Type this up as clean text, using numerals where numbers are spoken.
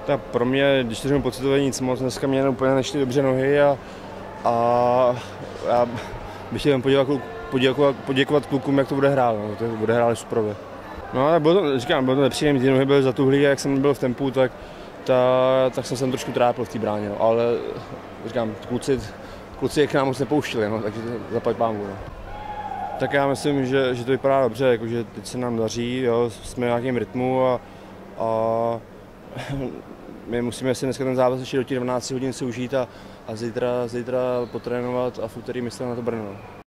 Tak pro mě, když to řeknu pocitově, nic moc. Dneska mě úplně nešly dobře nohy a já bych chtěl poděkovat klukům, jak to bude hrát. No. To bude hrát superově. No ale bylo to nepříjemné, ty nohy byly zatuhlý a jak jsem byl v tempu, tak jsem se trošku trápil v té bráně. No. Ale říkám, kluci je k nám moc nepouštili, no, takže zaplať pánbůh. No. Tak já myslím, že to vypadá dobře, jakože teď se nám daří, jo, jsme v nějakém rytmu a my musíme si dneska ten zápas ještě do těch 12 hodin si užít a zítra potrénovat a v úterý myslet na to Brno.